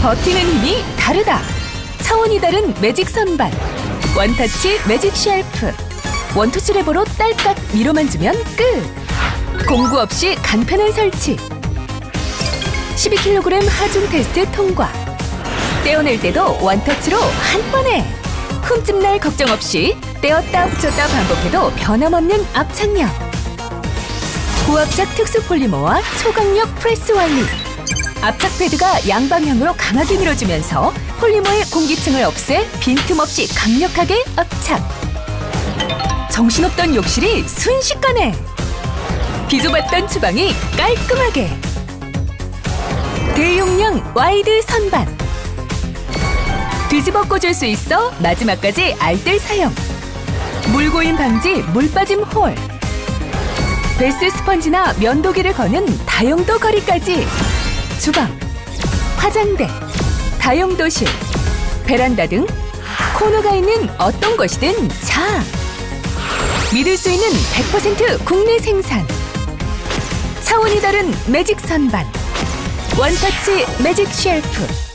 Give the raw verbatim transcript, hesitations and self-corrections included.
버티는 힘이 다르다. 차원이 다른 매직 선반. 원터치 매직 쉘프. 원투스 레버로 딸깍 밀어만 주면 끝. 공구 없이 간편한 설치. 십이 킬로그램 하중 테스트 통과. 떼어낼 때도 원터치로 한 번에. 흠집 날 걱정 없이 떼었다 붙였다 반복해도 변함없는 압착력. 고압작 특수 폴리머와 초강력 프레스 완리. 압착 패드가 양방향으로 강하게 밀어주면서 폴리머의 공기층을 없애 빈틈없이 강력하게 압착. 정신없던 욕실이 순식간에. 비좁았던 주방이 깔끔하게. 대용량 와이드 선반. 뒤집어 꽂을 수 있어 마지막까지 알뜰 사용. 물고임 방지 물빠짐 홀. 베스 스펀지나 면도기를 거는 다용도 거리까지. 주방, 화장대, 다용도실, 베란다 등 코너가 있는 어떤 것이든 자. 믿을 수 있는 백 퍼센트 국내 생산. 차원이 다른 매직 선반. 원터치 매직 쉘프.